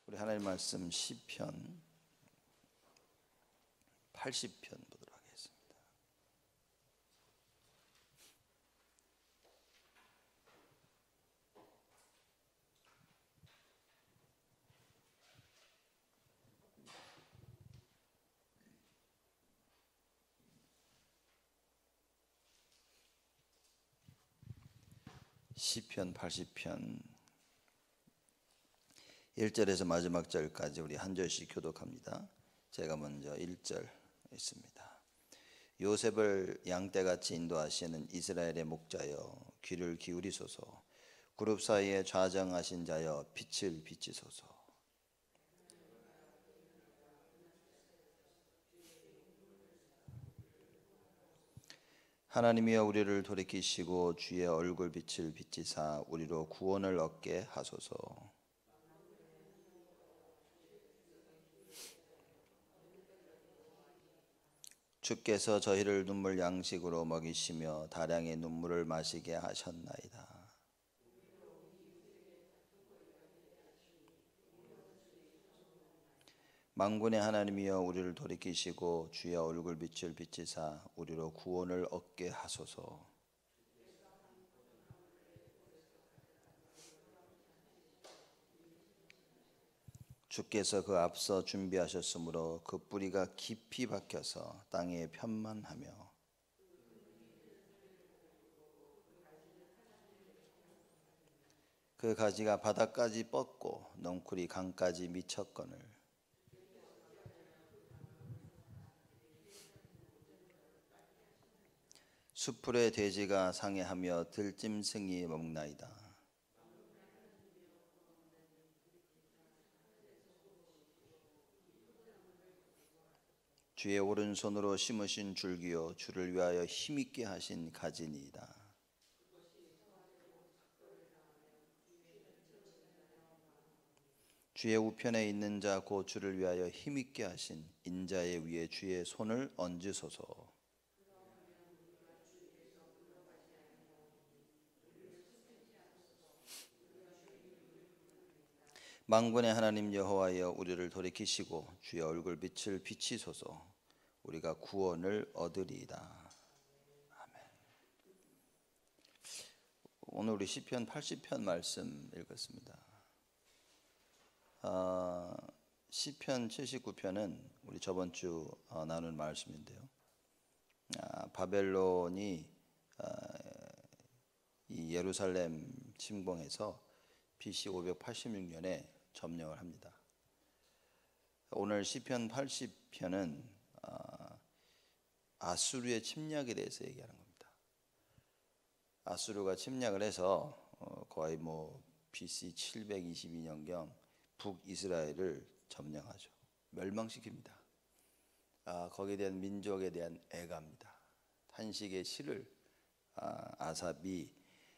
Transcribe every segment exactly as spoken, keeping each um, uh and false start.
우리 하나님 말씀 시편 팔십 편 보도록 하겠습니다. 시편 팔십 편 일 절에서 마지막 절까지 우리 한 절씩 교독합니다. 제가 먼저 일 절 있습니다. 요셉을 양떼같이 인도하시는 이스라엘의 목자여 귀를 기울이소서. 그룹 사이에 좌정하신 자여 빛을 비치소서. 하나님이여 우리를 돌이키시고 주의 얼굴 빛을 비치사 우리로 구원을 얻게 하소서. 주께서 저희를 눈물 양식으로 먹이시며 다량의 눈물을 마시게 하셨나이다. 만군의 하나님이여 우리를 돌이키시고 주의 얼굴 빛을 비치사 우리로 구원을 얻게 하소서. 주께서 그 앞서 준비하셨으므로 그 뿌리가 깊이 박혀서 땅에 편만하며 그 가지가 바닥까지 뻗고 넝쿨이 강까지 미쳤거늘 수풀의 돼지가 상해하며 들짐승이 먹나이다. 주의 오른손으로 심으신 줄기요 주를 위하여 힘있게 하신 가지니이다. 주의 우편에 있는 자 곧 주를 위하여 힘있게 하신 인자의 위에 주의 손을 얹으소서. 만군의 하나님 여호와여 우리를 돌이키시고 주의 얼굴 빛을 비치소서. 우리가 구원을 얻으리이다. 아멘. 오늘 우리 시편 팔십 편 말씀 읽었습니다. 어, 시편 칠십구 편은 우리 저번 주 어, 나눈 말씀인데요. 아, 바벨론이 어, 이 예루살렘 침공해서 비씨 오백팔십육 년에 점령을 합니다. 오늘 시편 팔십 편은 아수르의 침략에 대해서 얘기하는 겁니다. 아수르가 침략을 해서 거의 뭐 비씨 칠백이십이 년경 북이스라엘을 점령하죠. 멸망시킵니다. 거기에 대한 민족에 대한 애가입니다. 탄식의 시를 아삽이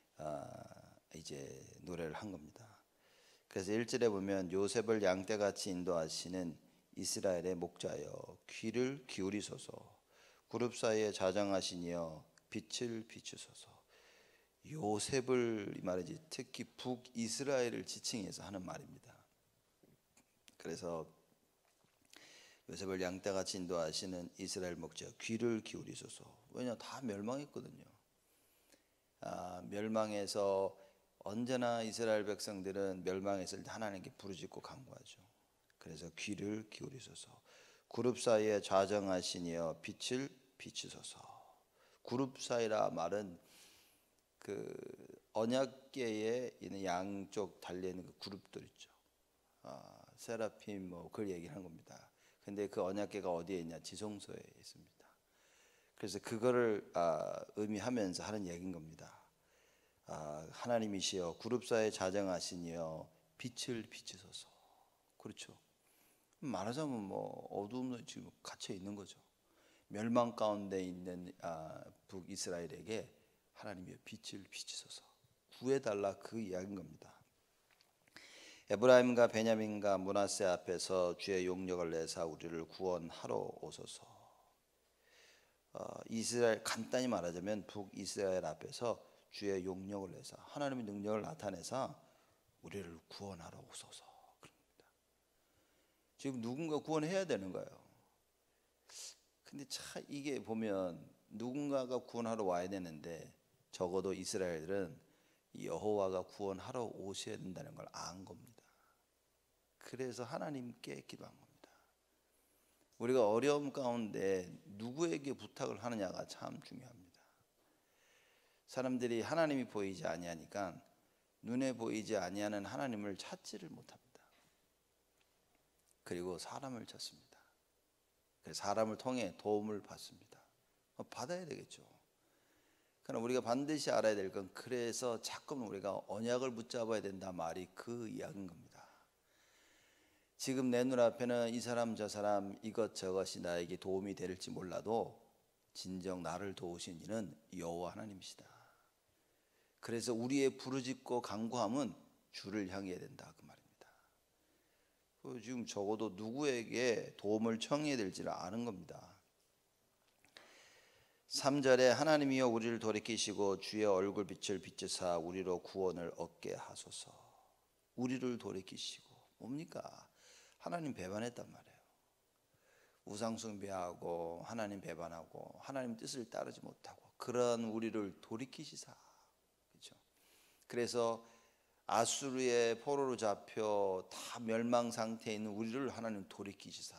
이제 노래를 한 겁니다. 그래서 일 절에 보면 요셉을 양떼같이 인도하시는 이스라엘의 목자여 귀를 기울이소서. 그룹 사이에 좌정하시니여 빛을 비추소서. 요셉을 이 말이지 특히 북이스라엘을 지칭해서 하는 말입니다. 그래서 요셉을 양떼같이 인도하시는 이스라엘 목자여 귀를 기울이소서. 왜냐 다 멸망했거든요. 아, 멸망해서 언제나 이스라엘 백성들은 멸망했을 때 하나님께 부르짖고 간구하죠. 그래서 귀를 기울이소서. 그룹 사이에 좌정하시니여 빛을 비추소서. 그룹 사이라 말은 그 언약궤에 있는 양쪽 달려있는 그 그룹들 있죠. 아, 세라핌 뭐 그걸 얘기하는 겁니다. 근데 그 언약궤가 어디에 있냐? 지성소에 있습니다. 그래서 그거를 아, 의미하면서 하는 얘기인 겁니다. 아, 하나님이시여 그룹 사이에 좌정하시니여 빛을 비추소서. 그렇죠. 말하자면 뭐 어두움에 지금 갇혀 있는 거죠. 멸망 가운데 있는 아, 북이스라엘에게 하나님이여 빛을 비추소서. 구해달라 그 이야기인 겁니다. 에브라임과 베냐민과 므낫세 앞에서 주의 용력을 내사 우리를 구원하러 오소서. 어, 이스라엘 간단히 말하자면 북이스라엘 앞에서 주의 용력을 내사 하나님의 능력을 나타내사 우리를 구원하러 오소서. 그럽니다. 지금 누군가 구원해야 되는 거예요. 근데 참 이게 보면 누군가가 구원하러 와야 되는데 적어도 이스라엘들은 여호와가 구원하러 오셔야 된다는 걸 안 겁니다. 그래서 하나님께 기도한 겁니다. 우리가 어려움 가운데 누구에게 부탁을 하느냐가 참 중요합니다. 사람들이 하나님이 보이지 아니하니까 눈에 보이지 아니하는 하나님을 찾지를 못합니다. 그리고 사람을 찾습니다. 사람을 통해 도움을 받습니다. 받아야 되겠죠. 그러나 우리가 반드시 알아야 될 건, 그래서 자꾸 우리가 언약을 붙잡아야 된다 말이 그 이야기인 겁니다. 지금 내 눈앞에는 이 사람 저 사람 이것저것이 나에게 도움이 될지 몰라도 진정 나를 도우신 이는 여호와 하나님이시다. 그래서 우리의 부르짖고 간구함은 주를 향해야 된다, 그 말입니다. 지금 적어도 누구에게 도움을 청해야 될지를 아는 겁니다. 삼 절에 하나님이여 우리를 돌이키시고 주의 얼굴빛을 비추사 우리로 구원을 얻게 하소서. 우리를 돌이키시고 뭡니까? 하나님 배반했단 말이에요. 우상 숭배하고 하나님 배반하고 하나님 뜻을 따르지 못하고 그런 우리를 돌이키시사. 그렇죠? 그래서 아수르의 포로로 잡혀 다 멸망 상태에 있는 우리를 하나님 돌이키시사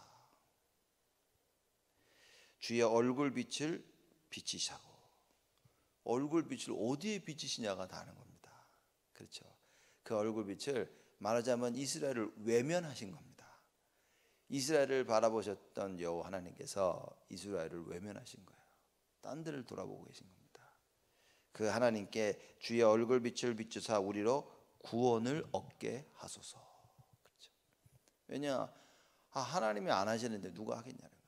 주의 얼굴빛을 비치시고, 얼굴빛을 어디에 비치시냐가 다른 겁니다. 그렇죠? 그 얼굴빛을 말하자면 이스라엘을 외면하신 겁니다. 이스라엘을 바라보셨던 여호와 하나님께서 이스라엘을 외면하신 거예요. 딴 데를 돌아보고 계신 겁니다. 그 하나님께 주의 얼굴빛을 비추사 우리로 구원을 얻게 하소서. 그렇죠? 왜냐, 아, 하나님이 안 하시는데 누가 하겠냐는 거예요.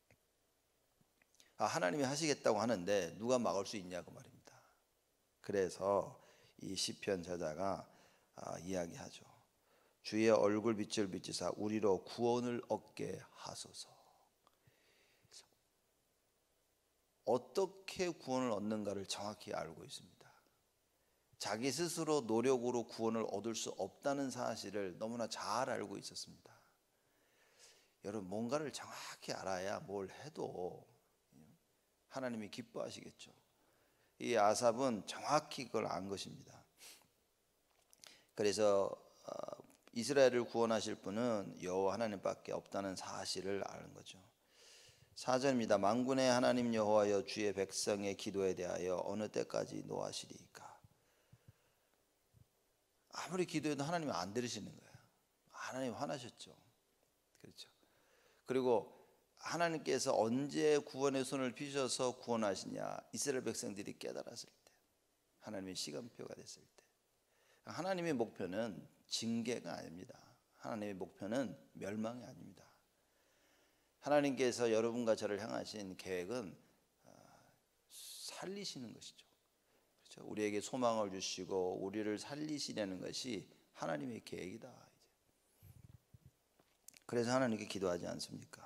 아, 하나님이 하시겠다고 하는데 누가 막을 수 있냐고 말입니다. 그래서 이 시편 저자가 아, 이야기하죠. 주의 얼굴빛을 비추사 우리로 구원을 얻게 하소서. 어떻게 구원을 얻는가를 정확히 알고 있습니다. 자기 스스로 노력으로 구원을 얻을 수 없다는 사실을 너무나 잘 알고 있었습니다. 여러분, 뭔가를 정확히 알아야 뭘 해도 하나님이 기뻐하시겠죠. 이 아삽은 정확히 그걸 안 것입니다. 그래서 이스라엘을 구원하실 분은 여호와 하나님밖에 없다는 사실을 아는 거죠. 사 절입니다. 만군의 하나님 여호와여 주의 백성의 기도에 대하여 어느 때까지 노하시리이까. 아무리 기도해도 하나님이 안 들으시는 거예요. 하나님 화나셨죠. 그렇죠. 그리고 하나님께서 언제 구원의 손을 펴셔서 구원하시냐, 이스라엘 백성들이 깨달았을 때, 하나님의 시간표가 됐을 때. 하나님의 목표는 징계가 아닙니다. 하나님의 목표는 멸망이 아닙니다. 하나님께서 여러분과 저를 향하신 계획은 살리시는 것이죠. 그렇죠? 우리에게 소망을 주시고 우리를 살리시려는 것이 하나님의 계획이다. 그래서 하나님께 기도하지 않습니까?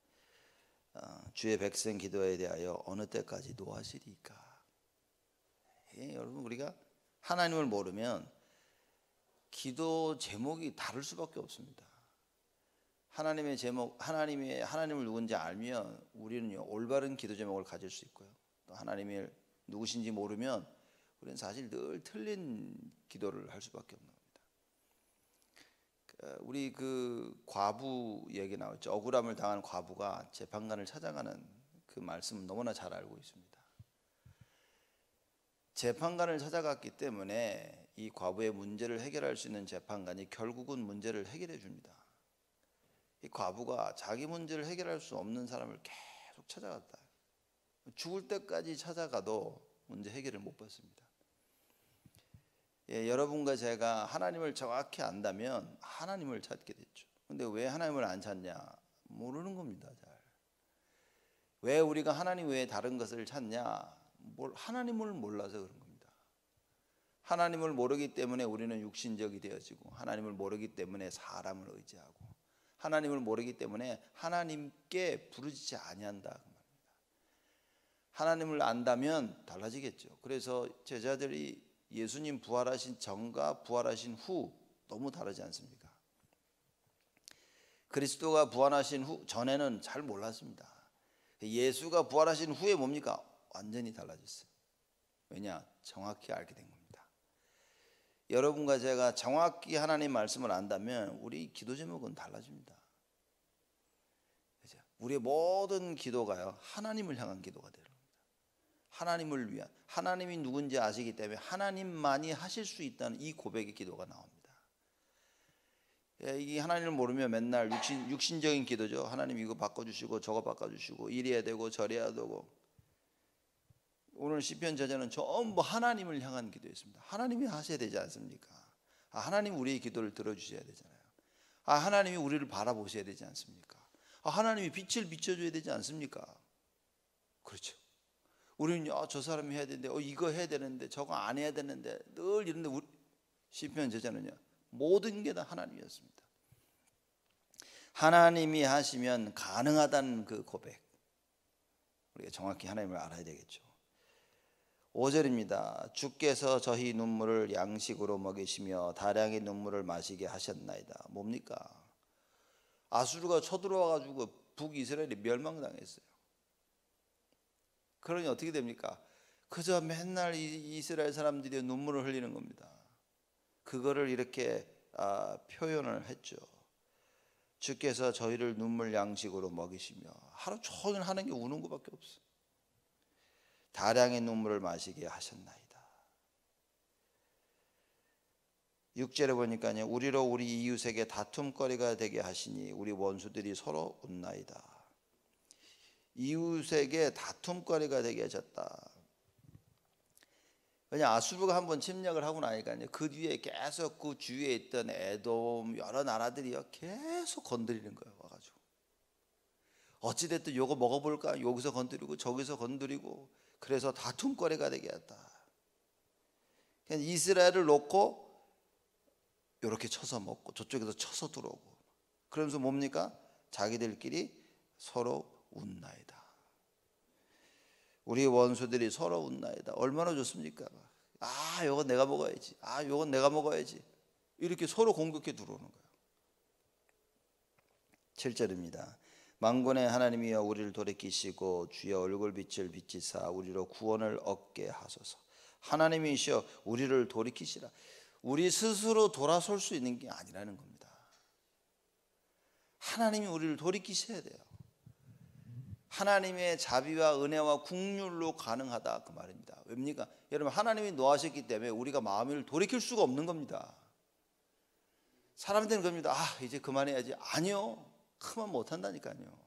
주의 백성 기도에 대하여 어느 때까지 노하시리까? 예, 여러분, 우리가 하나님을 모르면 기도 제목이 다를 수밖에 없습니다. 하나님의 제목, 하나님의 하나님을 누군지 알면 우리는 올바른 기도 제목을 가질 수 있고요. 또 하나님이 누구신지 모르면 우리는 사실 늘 틀린 기도를 할 수밖에 없는 겁니다. 우리 그 과부 얘기 나왔죠. 억울함을 당한 과부가 재판관을 찾아가는 그 말씀은 너무나 잘 알고 있습니다. 재판관을 찾아갔기 때문에 이 과부의 문제를 해결할 수 있는 재판관이 결국은 문제를 해결해 줍니다. 이 과부가 자기 문제를 해결할 수 없는 사람을 계속 찾아갔다. 죽을 때까지 찾아가도 문제 해결을 못 받습니다. 예, 여러분과 제가 하나님을 정확히 안다면 하나님을 찾게 됐죠. 근데 왜 하나님을 안 찾냐? 모르는 겁니다. 잘. 왜 우리가 하나님 외에 다른 것을 찾냐? 뭘 하나님을 몰라서 그런 겁니다. 하나님을 모르기 때문에 우리는 육신적이 되어지고, 하나님을 모르기 때문에 사람을 의지하고, 하나님을 모르기 때문에 하나님께 부르짖지 아니한다 그 말입니다. 하나님을 안다면 달라지겠죠. 그래서 제자들이 예수님 부활하신 전과 부활하신 후 너무 다르지 않습니까? 그리스도가 부활하신 후 전에는 잘 몰랐습니다. 예수가 부활하신 후에 뭡니까? 완전히 달라졌어요. 왜냐? 정확히 알게 된 겁니다. 여러분과 제가 정확히 하나님 말씀을 안다면 우리 기도 제목은 달라집니다. 우리의 모든 기도가요, 하나님을 향한 기도가 되는 겁니다. 하나님을 위한, 하나님이 누군지 아시기 때문에 하나님만이 하실 수 있다는 이 고백의 기도가 나옵니다. 이 하나님을 모르면 맨날 육신, 육신적인 기도죠. 하나님 이거 바꿔주시고 저거 바꿔주시고 이래야 되고 저래야 되고. 오늘 시편 저자는 전부 하나님을 향한 기도였습니다. 하나님이 하셔야 되지 않습니까? 아, 하나님 우리의 기도를 들어주셔야 되잖아요. 아, 하나님이 우리를 바라보셔야 되지 않습니까? 아, 하나님이 빛을 비춰줘야 되지 않습니까? 그렇죠. 우리는 아, 저 사람이 해야 되는데 어, 이거 해야 되는데 저거 안 해야 되는데 늘 이런데 우리, 시편 저자는요, 모든 게 다 하나님이었습니다. 하나님이 하시면 가능하다는 그 고백, 우리가 정확히 하나님을 알아야 되겠죠. 오 절입니다. 주께서 저희 눈물을 양식으로 먹이시며 다량의 눈물을 마시게 하셨나이다. 뭡니까? 아수르가 쳐들어와 가지고 북이스라엘이 멸망당했어요. 그러니 어떻게 됩니까? 그저 맨날 이스라엘 사람들이 눈물을 흘리는 겁니다. 그거를 이렇게 아, 표현을 했죠. 주께서 저희를 눈물 양식으로 먹이시며, 하루 종일 하는 게 우는 것밖에 없어. 다량의 눈물을 마시게 하셨나이다. 육 절에 보니까요, 우리로 우리 이웃에게 다툼거리가 되게 하시니 우리 원수들이 서로 웃나이다. 이웃에게 다툼거리가 되게 하셨다. 왜냐, 아수르가 한번 침략을 하고 나니까요, 그 뒤에 계속 그 주위에 있던 에돔 여러 나라들이요 계속 건드리는 거예요. 와가지고 어찌됐든 요거 먹어볼까, 여기서 건드리고 저기서 건드리고, 그래서 다툼거리가 되게 했다. 이스라엘을 놓고 이렇게 쳐서 먹고 저쪽에서 쳐서 들어오고, 그러면서 뭡니까? 자기들끼리 서로 웃나이다. 우리 원수들이 서로 웃나이다. 얼마나 좋습니까? 아, 이건 내가 먹어야지. 아, 이건 내가 먹어야지. 이렇게 서로 공격해 들어오는 거예요. 칠 절입니다. 만군의 하나님이여 우리를 돌이키시고 주의 얼굴빛을 비치사 우리로 구원을 얻게 하소서. 하나님이시여 우리를 돌이키시라. 우리 스스로 돌아설 수 있는 게 아니라는 겁니다. 하나님이 우리를 돌이키셔야 돼요. 하나님의 자비와 은혜와 긍휼로 가능하다, 그 말입니다. 왜입니까? 여러분, 하나님이 노하셨기 때문에 우리가 마음을 돌이킬 수가 없는 겁니다. 사람들은 겁니다. 아, 이제 그만해야지. 아니요, 그만 못한다니까요.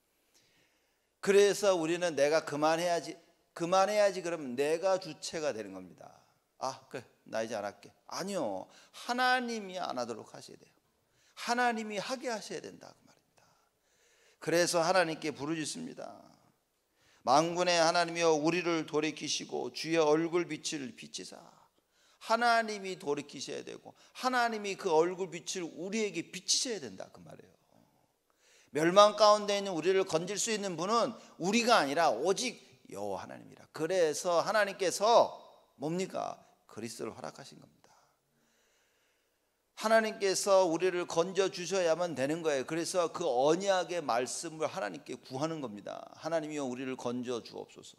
그래서 우리는 내가 그만해야지 그만해야지 그러면 내가 주체가 되는 겁니다. 아, 그래, 나 이제 안 할게. 아니요, 하나님이 안 하도록 하셔야 돼요. 하나님이 하게 하셔야 된다, 그 말입니다. 그래서 하나님께 부르짖습니다. 만군의 하나님이여 우리를 돌이키시고 주의 얼굴빛을 비치사. 하나님이 돌이키셔야 되고 하나님이 그 얼굴빛을 우리에게 비치셔야 된다, 그 말이에요. 멸망 가운데 있는 우리를 건질 수 있는 분은 우리가 아니라 오직 여호와 하나님이라. 그래서 하나님께서 뭡니까? 그리스도를 허락하신 겁니다. 하나님께서 우리를 건져 주셔야만 되는 거예요. 그래서 그 언약의 말씀을 하나님께 구하는 겁니다. 하나님이여 우리를 건져 주옵소서.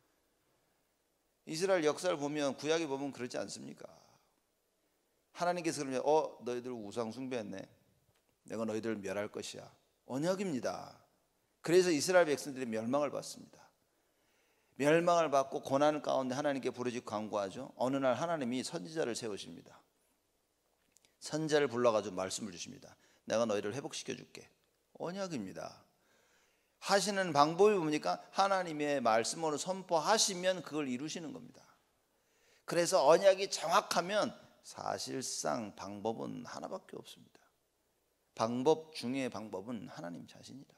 이스라엘 역사를 보면, 구약에 보면 그렇지 않습니까? 하나님께서 그러면 어 너희들 우상 숭배했네, 내가 너희들을 멸할 것이야. 언약입니다. 그래서 이스라엘 백성들이 멸망을 받습니다. 멸망을 받고 고난 가운데 하나님께 부르짖고 간구하죠. 어느 날 하나님이 선지자를 세우십니다. 선지자를 불러가지고 말씀을 주십니다. 내가 너희를 회복시켜 줄게. 언약입니다. 하시는 방법이 뭡니까? 하나님의 말씀으로 선포하시면 그걸 이루시는 겁니다. 그래서 언약이 정확하면 사실상 방법은 하나밖에 없습니다. 방법 중에 방법은 하나님 자신이다.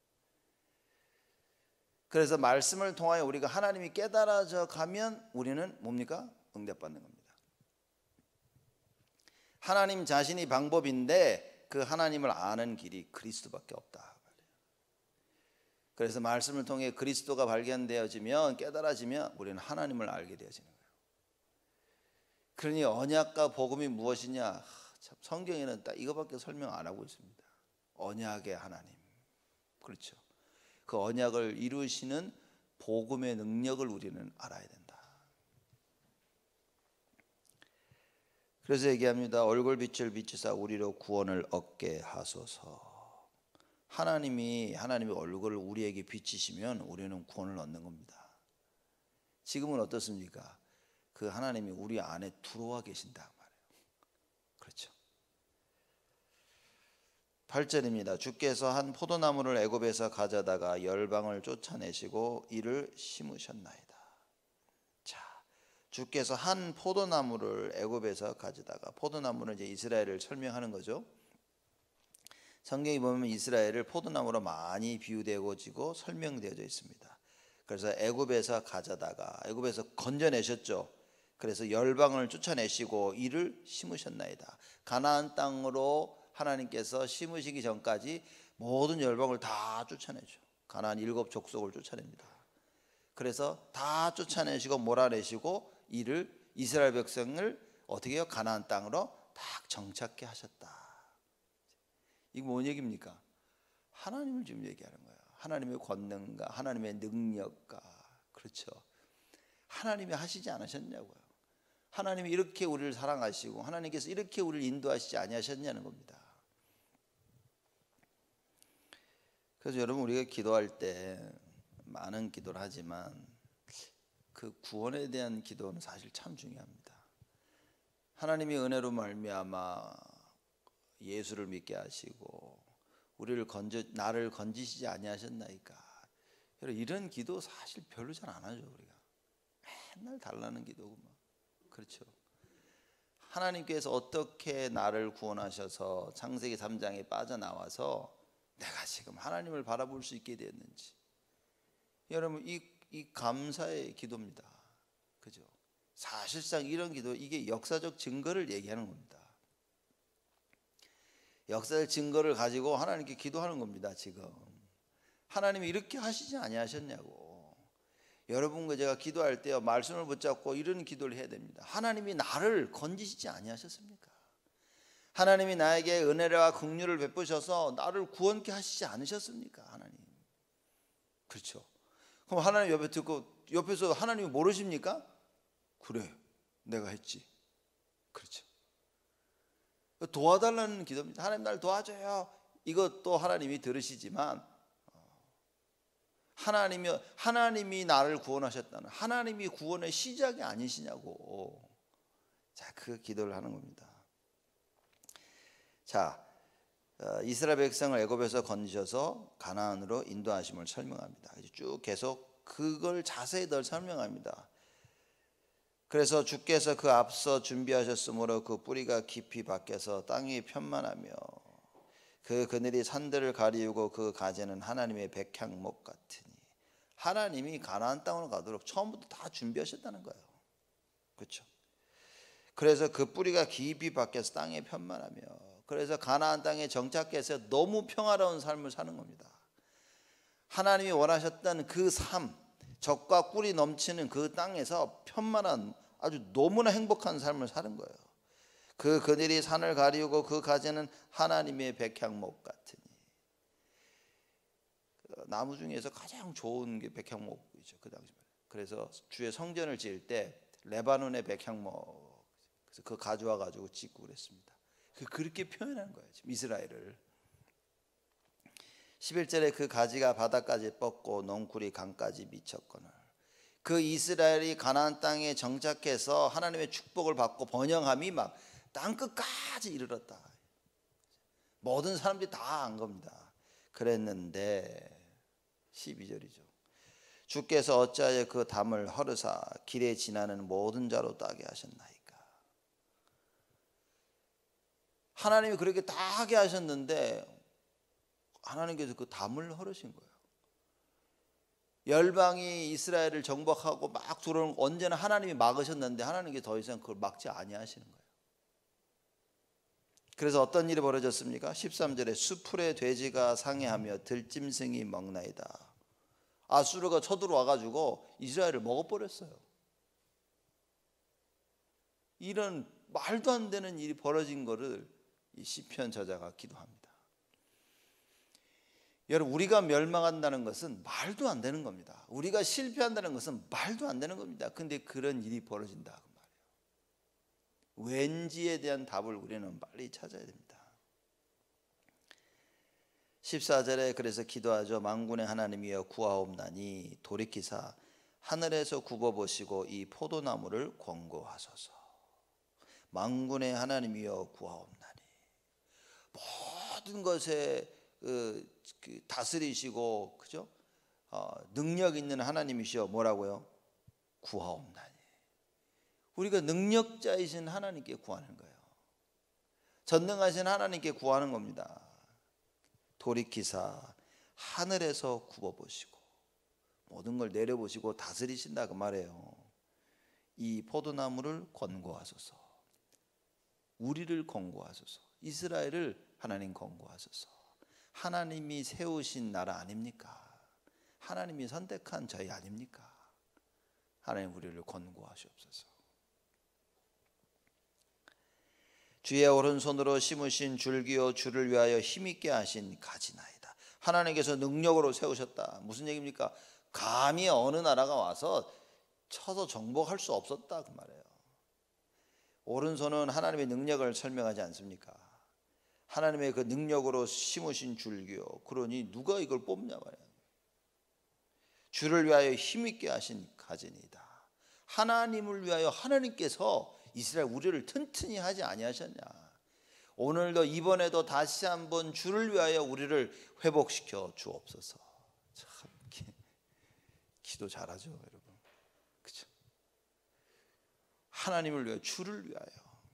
그래서 말씀을 통하여 우리가 하나님이 깨달아져 가면 우리는 뭡니까? 응답받는 겁니다. 하나님 자신이 방법인데 그 하나님을 아는 길이 그리스도밖에 없다. 그래서 말씀을 통해 그리스도가 발견되어지면, 깨달아지면 우리는 하나님을 알게 되어지는 거예요. 그러니 언약과 복음이 무엇이냐? 참 성경에는 딱 이거밖에 설명 안 하고 있습니다. 언약의 하나님. 그렇죠. 그 언약을 이루시는 복음의 능력을 우리는 알아야 된다. 그래서 얘기합니다. 얼굴빛을 비추사 우리로 구원을 얻게 하소서. 하나님이 하나님의 얼굴을 우리에게 비치시면 우리는 구원을 얻는 겁니다. 지금은 어떻습니까? 그 하나님이 우리 안에 들어와 계신다 말이에요. 그렇죠. 팔 절입니다. 주께서 한 포도나무를 애굽에서 가져다가 열방을 쫓아내시고 이를 심으셨나이다. 자, 주께서 한 포도나무를 애굽에서 가져다가, 포도나무는 이제 이스라엘을 설명하는 거죠. 성경에 보면 이스라엘을 포도나무로 많이 비유되어지고 설명되어져 있습니다. 그래서 애굽에서 가져다가, 애굽에서 건져내셨죠. 그래서 열방을 쫓아내시고 이를 심으셨나이다. 가나안 땅으로 하나님께서 심으시기 전까지 모든 열방을 다 쫓아내죠. 가나안 일곱 족속을 쫓아냅니다. 그래서 다 쫓아내시고 몰아내시고 이를, 이스라엘 백성을 어떻게 해요? 가나안 땅으로 딱 정착해 하셨다. 이게 뭔 얘기입니까? 하나님을 지금 얘기하는 거예요. 하나님의 권능과 하나님의 능력과, 그렇죠. 하나님이 하시지 않으셨냐고요. 하나님이 이렇게 우리를 사랑하시고 하나님께서 이렇게 우리를 인도하시지 아니하셨냐는 겁니다. 그래서 여러분, 우리가 기도할 때 많은 기도를 하지만 그 구원에 대한 기도는 사실 참 중요합니다. 하나님이 은혜로 말미암아 예수를 믿게 하시고 우리를 건져, 나를 건지시지 아니하셨나이까. 여러분, 이런 기도 사실 별로 잘 안 하죠. 우리가 맨날 달라는 기도고 막. 그렇죠. 하나님께서 어떻게 나를 구원하셔서 창세기 삼 장에 빠져나와서 내가 지금 하나님을 바라볼 수 있게 되었는지, 여러분, 이, 이 감사의 기도입니다. 그죠? 사실상 이런 기도, 이게 역사적 증거를 얘기하는 겁니다. 역사적 증거를 가지고 하나님께 기도하는 겁니다. 지금 하나님이 이렇게 하시지 아니하셨냐고. 여러분과 제가 기도할 때요, 말씀을 붙잡고 이런 기도를 해야 됩니다. 하나님이 나를 건지시지 아니하셨습니까? 하나님이 나에게 은혜와 긍휼을 베푸셔서 나를 구원케 하시지 않으셨습니까? 하나님. 그렇죠. 그럼 하나님 옆에 듣고, 옆에서 하나님이 모르십니까? 그래, 내가 했지. 그렇죠. 도와달라는 기도입니다. 하나님 날 도와줘요. 이것도 하나님이 들으시지만, 하나님이 하나님이 나를 구원하셨다는, 하나님이 구원의 시작이 아니시냐고. 자, 그 기도를 하는 겁니다. 자, 이스라엘 백성을 애굽에서 건지셔서 가나안으로 인도하심을 설명합니다. 쭉 계속 그걸 자세히 더 설명합니다. 그래서 주께서 그 앞서 준비하셨으므로 그 뿌리가 깊이 박혀서 땅이 편만하며 그 그늘이 산들을 가리우고 그 가지는 하나님의 백향목 같으니, 하나님이 가나안 땅으로 가도록 처음부터 다 준비하셨다는 거예요. 그렇죠. 그래서 그 뿌리가 깊이 박혀서 땅에 편만하며, 그래서 가나안 땅에 정착해서 너무 평화로운 삶을 사는 겁니다. 하나님이 원하셨던 그 삶, 적과 꿀이 넘치는 그 땅에서 편만한, 아주 너무나 행복한 삶을 사는 거예요. 그 그늘이 산을 가리우고 그 가지는 하나님의 백향목 같으니. 나무 중에서 가장 좋은 게 백향목이죠, 그 당시. 그래서 주의 성전을 지을 때 레바논의 백향목, 그래서 그 가져와 가지고 짓고 그랬습니다. 그렇게 표현한 거예요, 지금 이스라엘을. 십일 절에 그 가지가 바다까지 뻗고 넝쿨이 강까지 미쳤거늘. 그 이스라엘이 가나안 땅에 정착해서 하나님의 축복을 받고 번영함이 막 땅 끝까지 이르렀다. 모든 사람들이 다 안 겁니다. 그랬는데 십이 절이죠. 주께서 어찌하여 그 담을 허르사 길에 지나는 모든 자로 따게 하셨나이까. 하나님이 그렇게 다 하게 하셨는데 하나님께서 그 담을 허르신 거예요. 열방이 이스라엘을 정복하고 막 들어오는 거 언제나 하나님이 막으셨는데 하나님께 더 이상 그걸 막지 아니하시는 거예요. 그래서 어떤 일이 벌어졌습니까? 십삼 절에 수풀의 돼지가 상해하며 들짐승이 먹나이다. 아수르가 쳐들어와 가지고 이스라엘을 먹어버렸어요. 이런 말도 안 되는 일이 벌어진 거를 이 시편 저자가 기도합니다. 여러분, 우리가 멸망한다는 것은 말도 안 되는 겁니다. 우리가 실패한다는 것은 말도 안 되는 겁니다. 근데 그런 일이 벌어진다 그 말이에요. 왠지에 대한 답을 우리는 빨리 찾아야 됩니다. 십사 절에 그래서 기도하죠. 만군의 하나님이여 구하옵나니 돌이키사 하늘에서 굽어보시고 이 포도나무를 권고하소서. 만군의 하나님이여 구하옵나니, 모든 것에 그, 그 다스리시고 그죠? 어, 능력 있는 하나님이시여 뭐라고요? 구하옵나니. 우리가 능력자이신 하나님께 구하는 거예요. 전능하신 하나님께 구하는 겁니다. 돌이키사 하늘에서 굽어보시고 모든 걸 내려보시고 다스리신다 그 말이에요. 이 포도나무를 권고하소서. 우리를 권고하소서. 이스라엘을 하나님 권고하소서. 하나님이 세우신 나라 아닙니까? 하나님이 선택한 저희 아닙니까? 하나님 우리를 권고하시옵소서. 주의 오른손으로 심으신 줄기요 주를 위하여 힘있게 하신 가지나이다. 하나님께서 능력으로 세우셨다. 무슨 얘기입니까? 감히 어느 나라가 와서 쳐서 정복할 수 없었다 그 말이에요. 오른손은 하나님의 능력을 설명하지 않습니까? 하나님의 그 능력으로 심으신 줄기요. 그러니 누가 이걸 뽑냐 말이에요. 주를 위하여 힘있게 하신 가지니이다. 하나님을 위하여 하나님께서 이스라엘 우리를 튼튼히 하지 아니하셨냐. 오늘도 이번에도 다시 한번 주를 위하여 우리를 회복시켜 주옵소서. 참 기도 잘하죠 여러분. 그렇죠? 하나님을 위하여, 주를 위하여.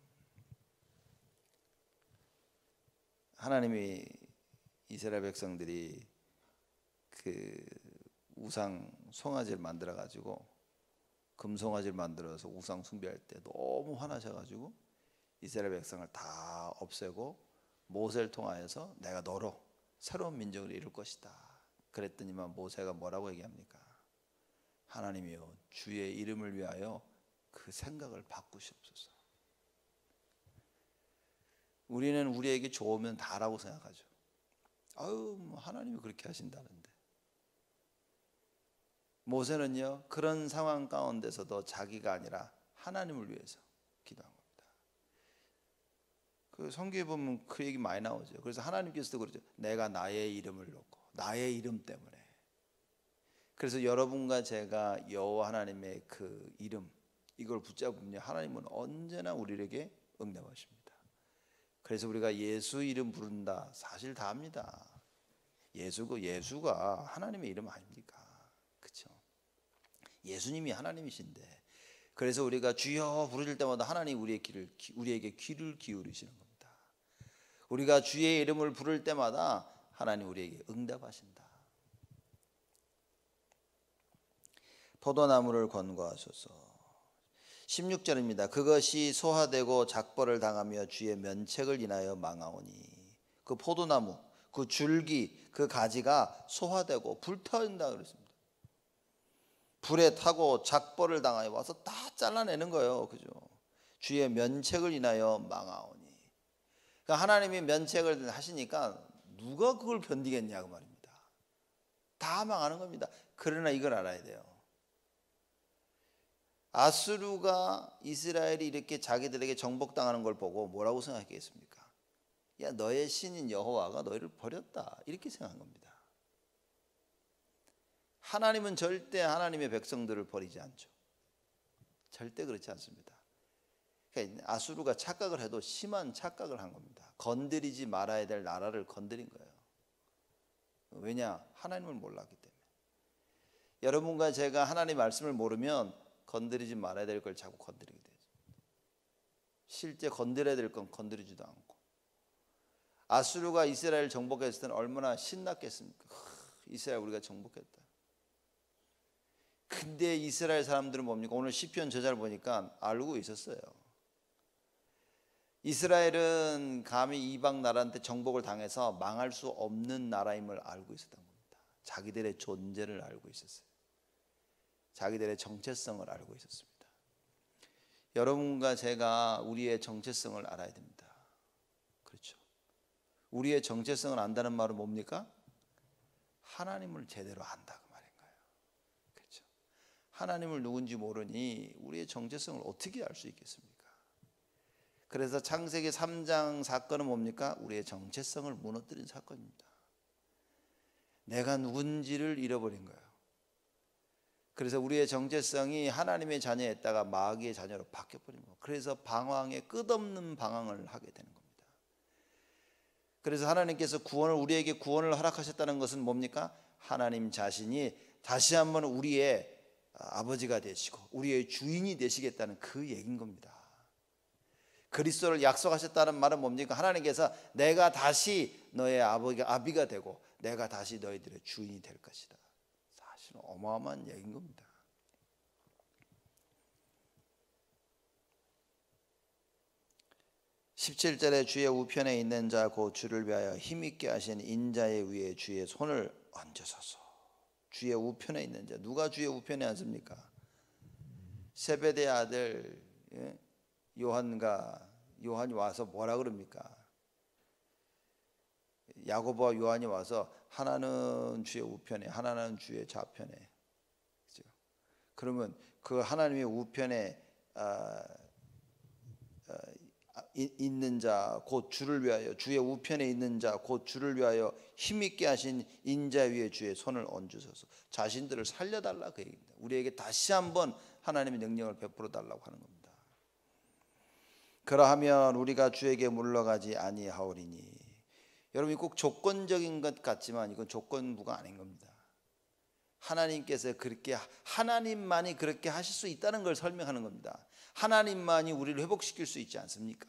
하나님이 이스라엘 백성들이 그 우상 송아지를 만들어 가지고 금송아지를 만들어서 우상 숭배할 때 너무 화나셔가지고 이스라엘 백성을 다 없애고 모세를 통하여서 내가 너로 새로운 민족을 이룰 것이다 그랬더니만 모세가 뭐라고 얘기합니까? 하나님이여 주의 이름을 위하여 그 생각을 바꾸시옵소서. 우리는 우리에게 좋으면 다라고 생각하죠. 아유 뭐 하나님이 그렇게 하신다는데. 모세는요 그런 상황 가운데서도 자기가 아니라 하나님을 위해서 기도한 겁니다. 그 성경에 보면 그 얘기 많이 나오죠. 그래서 하나님께서도 그러죠. 내가 나의 이름을 놓고 나의 이름 때문에. 그래서 여러분과 제가 여호와 하나님의 그 이름 이걸 붙잡으면 하나님은 언제나 우리에게 응답하십니다. 그래서 우리가 예수 이름 부른다 사실 다 압니다. 예수가 예수가 하나님의 이름 아닙니까? 그렇죠? 예수님이 하나님이신데 그래서 우리가 주여 부르실 때마다 하나님 우리의 귀를, 우리에게 귀를 기울이시는 겁니다. 우리가 주의 이름을 부를 때마다 하나님 우리에게 응답하신다. 포도나무를 권고하소서. 십육 절입니다. 그것이 소화되고 작벌을 당하며 주의 면책을 인하여 망하오니. 그 포도나무 그 줄기 그 가지가 소화되고 불타온다 그랬습니다. 불에 타고 작벌을 당하여 와서 다 잘라내는 거예요. 그죠? 주의 면책을 인하여 망하오니. 그러니까 하나님이 면책을 하시니까 누가 그걸 견디겠냐 그 말입니다. 다 망하는 겁니다. 그러나 이걸 알아야 돼요. 아수르가 이스라엘이 이렇게 자기들에게 정복당하는 걸 보고 뭐라고 생각했겠습니까? 야 너의 신인 여호와가 너희를 버렸다 이렇게 생각한 겁니다. 하나님은 절대 하나님의 백성들을 버리지 않죠. 절대 그렇지 않습니다. 그러니까 아수르가 착각을 해도 심한 착각을 한 겁니다. 건드리지 말아야 될 나라를 건드린 거예요. 왜냐? 하나님을 몰랐기 때문에. 여러분과 제가 하나님의 말씀을 모르면 건드리지 말아야 될 걸 자꾸 건드리게 되죠. 실제 건드려야 될 건 건드리지도 않고. 아수르가 이스라엘 정복했을 때는 얼마나 신났겠습니까? 이스라엘 우리가 정복했다. 근데 이스라엘 사람들은 뭡니까? 오늘 시편 저자를 보니까 알고 있었어요. 이스라엘은 감히 이방 나라한테 정복을 당해서 망할 수 없는 나라임을 알고 있었던 겁니다. 자기들의 존재를 알고 있었어요. 자기들의 정체성을 알고 있었습니다. 여러분과 제가 우리의 정체성을 알아야 됩니다. 그렇죠? 우리의 정체성을 안다는 말은 뭡니까? 하나님을 제대로 안다 그 말인 거예요. 그렇죠? 하나님을 누군지 모르니 우리의 정체성을 어떻게 알 수 있겠습니까? 그래서 창세기 삼 장 사건은 뭡니까? 우리의 정체성을 무너뜨린 사건입니다. 내가 누군지를 잃어버린 거예요. 그래서 우리의 정체성이 하나님의 자녀였다가 마귀의 자녀로 바뀌어버린 거예요. 그래서 방황에 끝없는 방황을 하게 되는 겁니다. 그래서 하나님께서 구원을 우리에게 구원을 허락하셨다는 것은 뭡니까? 하나님 자신이 다시 한번 우리의 아버지가 되시고 우리의 주인이 되시겠다는 그 얘기인 겁니다. 그리스도를 약속하셨다는 말은 뭡니까? 하나님께서 내가 다시 너의 아버지가 아비가 되고 내가 다시 너희들의 주인이 될 것이다. 사실은 어마어마한 얘기인 겁니다. 십칠 절에 주의 우편에 있는 자 곧 주를 위하여 힘있게 하신 인자의 위에 주의 손을 얹으소서. 주의 우편에 있는 자, 누가 주의 우편에 앉습니까? 세베대 아들 예? 요한과 요한이 와서 뭐라 그럽니까? 야고보와 요한이 와서 하나는 주의 우편에 하나는 주의 좌편에, 그렇죠? 그러면 그 하나님의 우편에 아, 아, 있는 자 곧 주를 위하여 주의 우편에 있는 자 곧 주를 위하여 힘있게 하신 인자 위에 주의 손을 얹으소서. 자신들을 살려달라 그 얘기입니다. 우리에게 다시 한번 하나님의 능력을 베풀어 달라고 하는 겁니다. 그러하면 우리가 주에게 물러가지 아니하오리니. 여러분이 꼭 조건적인 것 같지만 이건 조건부가 아닌 겁니다. 하나님께서 그렇게 하나님만이 그렇게 하실 수 있다는 걸 설명하는 겁니다. 하나님만이 우리를 회복시킬 수 있지 않습니까?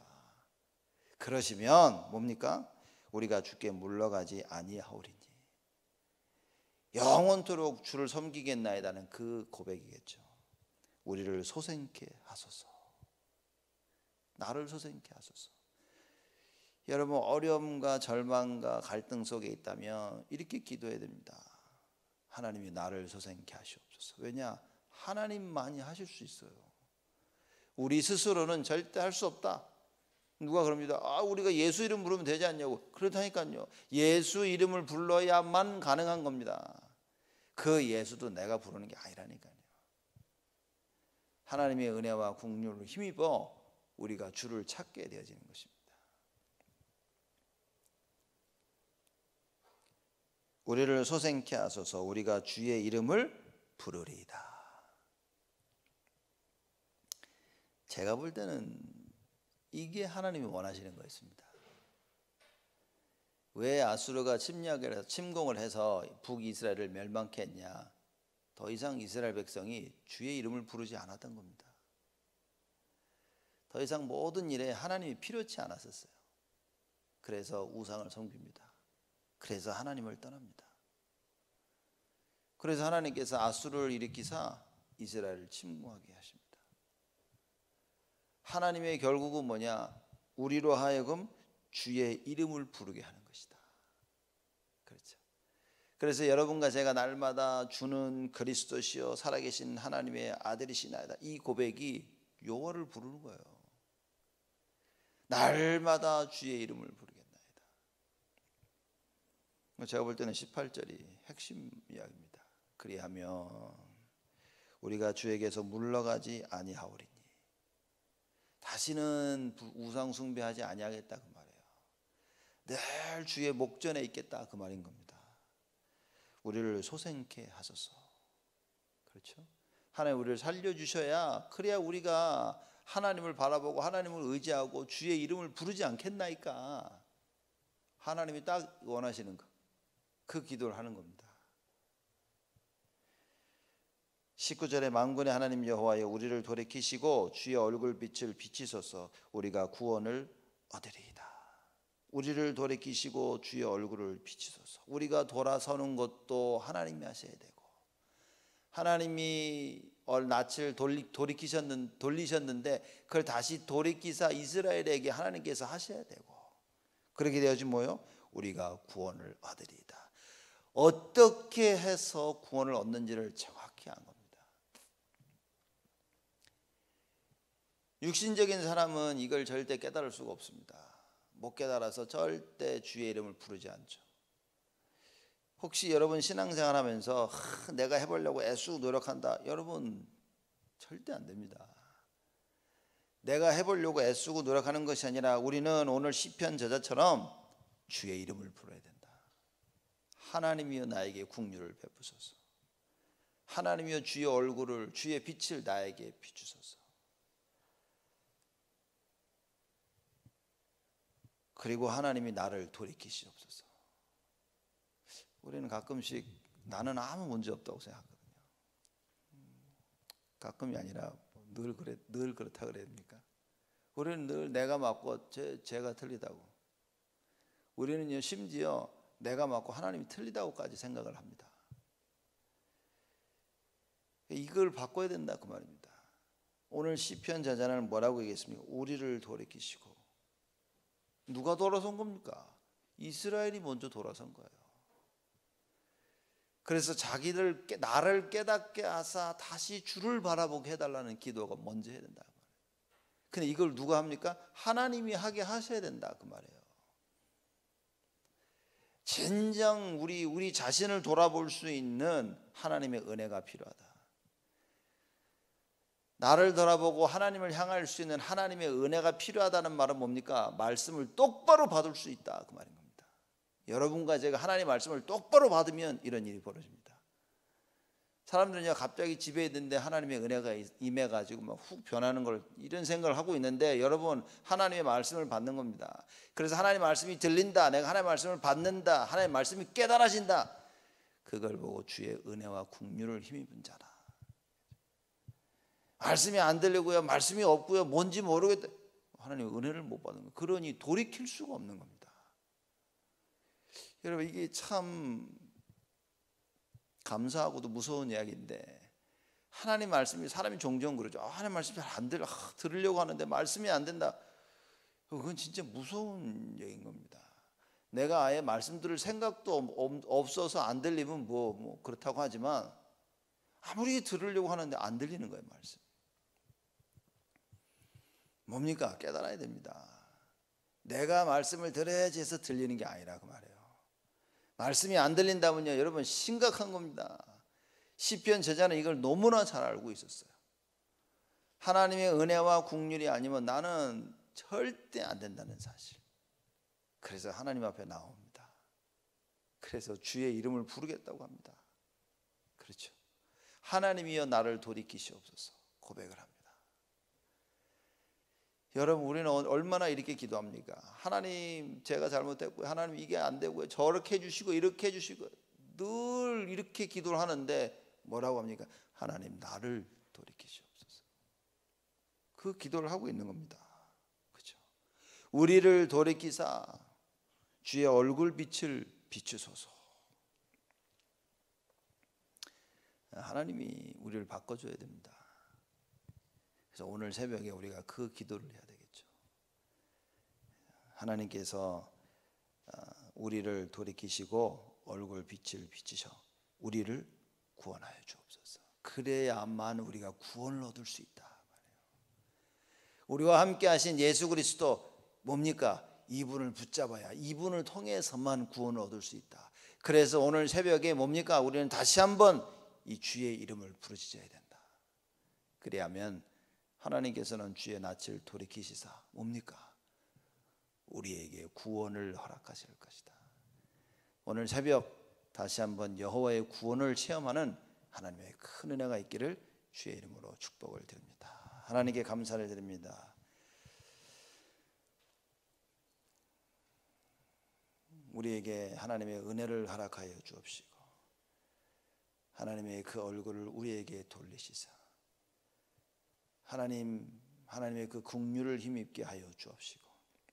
그러시면 뭡니까? 우리가 주께 물러가지 아니하오리니. 영원토록 주를 섬기겠나이다는 그 고백이겠죠. 우리를 소생케 하소서. 나를 소생케 하소서. 여러분 어려움과 절망과 갈등 속에 있다면 이렇게 기도해야 됩니다. 하나님이 나를 소생케 하시옵소서. 왜냐? 하나님만이 하실 수 있어요. 우리 스스로는 절대 할 수 없다. 누가 그럽니다. 아, 우리가 예수 이름 부르면 되지 않냐고. 그렇다니까요. 예수 이름을 불러야만 가능한 겁니다. 그 예수도 내가 부르는 게 아니라니까요. 하나님의 은혜와 긍휼을 힘입어 우리가 주를 찾게 되어지는 것입니다. 우리를 소생케 하소서. 우리가 주의 이름을 부르리이다. 제가 볼 때는 이게 하나님이 원하시는 거였습니다. 왜 아수르가 침략을 해서 침공을 해서 북이스라엘을 멸망케 했냐? 더 이상 이스라엘 백성이 주의 이름을 부르지 않았던 겁니다. 더 이상 모든 일에 하나님이 필요치 않았었어요. 그래서 우상을 섬깁니다. 그래서 하나님을 떠납니다. 그래서 하나님께서 아수르를 일으키사 이스라엘을 침공하게 하십니다. 하나님의 결국은 뭐냐? 우리로 하여금 주의 이름을 부르게 하는 것이다. 그렇죠. 그래서 여러분과 제가 날마다 주는 그리스도시요 살아계신 하나님의 아들이시나이다. 이 고백이 여호와를 부르는 거예요. 날마다 주의 이름을 부르겠나이다. 제가 볼 때는 십팔 절이 핵심 이야기입니다. 그리하면 우리가 주에게서 물러가지 아니하오리니. 다시는 우상 숭배하지 아니하겠다 그 말이에요. 늘 주의 목전에 있겠다 그 말인 겁니다. 우리를 소생케 하소서. 그렇죠? 하나님 우리를 살려주셔야 그래야 우리가 하나님을 바라보고 하나님을 의지하고 주의 이름을 부르지 않겠나이까. 하나님이 딱 원하시는 거, 그 기도를 하는 겁니다. 십구 절에 만군의 하나님 여호와여 우리를 돌이키시고 주의 얼굴빛을 비치소서. 우리가 구원을 얻으리이다. 우리를 돌이키시고 주의 얼굴을 비치소서. 우리가 돌아서는 것도 하나님이 하셔야 되고, 하나님이 낯을 돌리, 돌이키셨는, 돌리셨는데 그걸 다시 돌이키사 이스라엘에게 하나님께서 하셔야 되고, 그렇게 되어지 뭐요? 우리가 구원을 얻으리이다. 어떻게 해서 구원을 얻는지를 정확히 안 겁니다. 육신적인 사람은 이걸 절대 깨달을 수가 없습니다. 못 깨달아서 절대 주의 이름을 부르지 않죠. 혹시 여러분 신앙생활 하면서 하, 내가 해보려고 애쓰고 노력한다, 여러분 절대 안 됩니다. 내가 해보려고 애쓰고 노력하는 것이 아니라 우리는 오늘 시편 저자처럼 주의 이름을 부르어야 된다. 하나님이여 나에게 긍휼을 베푸소서. 하나님이여 주의 얼굴을, 주의 빛을 나에게 비추소서. 그리고 하나님이 나를 돌이키시옵소서. 우리는 가끔씩 나는 아무 문제 없다고 생각하거든요. 가끔이 아니라 늘 그래, 늘 그렇다 그래야 됩니까? 우리는 늘 내가 맞고 제, 제가 틀리다고. 우리는 심지어 내가 맞고 하나님이 틀리다고까지 생각을 합니다. 이걸 바꿔야 된다 그 말입니다. 오늘 시편 저자는 뭐라고 얘기했습니까? 우리를 돌이키시고. 누가 돌아선 겁니까? 이스라엘이 먼저 돌아선 거예요. 그래서 자기들 나를 깨닫게 하사 다시 주를 바라보게 해달라는 기도가 먼저 해야 된다 그 말이에요. 근데 이걸 누가 합니까? 하나님이 하게 하셔야 된다 그 말이에요. 진정 우리 우리 자신을 돌아볼 수 있는 하나님의 은혜가 필요하다. 나를 돌아보고 하나님을 향할 수 있는 하나님의 은혜가 필요하다는 말은 뭡니까? 말씀을 똑바로 받을 수 있다 그 말인 겁니다. 여러분과 제가 하나님의 말씀을 똑바로 받으면 이런 일이 벌어집니다. 사람들은요 갑자기 집에 있는데 하나님의 은혜가 임해가지고 막 훅 변하는 걸 이런 생각을 하고 있는데, 여러분 하나님의 말씀을 받는 겁니다. 그래서 하나님의 말씀이 들린다, 내가 하나님의 말씀을 받는다, 하나님의 말씀이 깨달아진다, 그걸 보고 주의 은혜와 긍휼을 힘입은 자라. 말씀이 안 들리고요, 말씀이 없고요, 뭔지 모르겠다, 하나님의 은혜를 못 받는 거예요. 그러니 돌이킬 수가 없는 겁니다. 여러분 이게 참 감사하고도 무서운 이야기인데, 하나님 말씀이, 사람이 종종 그러죠. 아, 하나님 말씀이 잘 안 들려, 아, 들으려고 하는데 말씀이 안 된다. 그건 진짜 무서운 얘기인 겁니다. 내가 아예 말씀 들을 생각도 없어서 안 들리면 뭐, 뭐 그렇다고 하지만, 아무리 들으려고 하는데 안 들리는 거예요. 말씀 뭡니까? 깨달아야 됩니다. 내가 말씀을 들어야지 해서 들리는 게 아니라 그 말이에요. 말씀이 안 들린다면요 여러분 심각한 겁니다. 시편 저자는 이걸 너무나 잘 알고 있었어요. 하나님의 은혜와 긍휼이 아니면 나는 절대 안 된다는 사실. 그래서 하나님 앞에 나옵니다. 그래서 주의 이름을 부르겠다고 합니다. 그렇죠. 하나님이여 나를 돌이키시옵소서 고백을 합니다. 여러분 우리는 얼마나 이렇게 기도합니까? 하나님 제가 잘못했고요, 하나님 이게 안 되고요, 저렇게 해주시고 이렇게 해주시고, 늘 이렇게 기도를 하는데 뭐라고 합니까? 하나님 나를 돌이키시옵소서. 그 기도를 하고 있는 겁니다. 그렇죠? 우리를 돌이키사 주의 얼굴 빛을 비추소서. 하나님이 우리를 바꿔줘야 됩니다. 그래서 오늘 새벽에 우리가 그 기도를 해야 되겠죠. 하나님께서 우리를 돌이키시고 얼굴 빛을 비추셔 우리를 구원하여 주옵소서. 그래야만 우리가 구원을 얻을 수 있다 말이에요. 우리와 함께 하신 예수 그리스도 뭡니까? 이분을 붙잡아야, 이분을 통해서만 구원을 얻을 수 있다. 그래서 오늘 새벽에 뭡니까? 우리는 다시 한번 이 주의 이름을 부르짖어야 된다. 그래야면 하나님께서는 주의 낯을 돌이키시사 뭡니까? 우리에게 구원을 허락하실 것이다. 오늘 새벽 다시 한번 여호와의 구원을 체험하는 하나님의 큰 은혜가 있기를 주의 이름으로 축복을 드립니다. 하나님께 감사를 드립니다. 우리에게 하나님의 은혜를 허락하여 주옵시고 하나님의 그 얼굴을 우리에게 돌리시사 하나님, 하나님의 그 긍휼을 힘입게 하여 주옵시고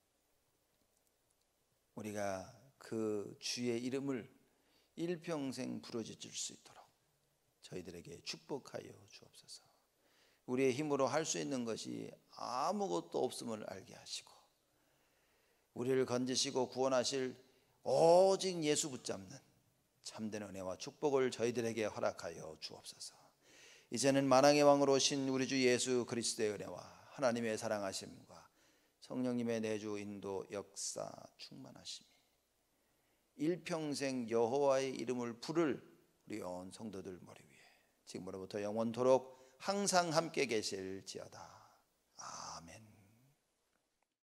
우리가 그 주의 이름을 일평생 부르짖을 수 있도록 저희들에게 축복하여 주옵소서. 우리의 힘으로 할 수 있는 것이 아무것도 없음을 알게 하시고 우리를 건지시고 구원하실 오직 예수 붙잡는 참된 은혜와 축복을 저희들에게 허락하여 주옵소서. 이제는 만왕의 왕으로 오신 우리 주 예수 그리스도의 은혜와 하나님의 사랑하심과 성령님의 내주 인도 역사 충만하심이 일평생 여호와의 이름을 부를 우리 온 성도들 머리 위에 지금으로부터 영원토록 항상 함께 계실지어다.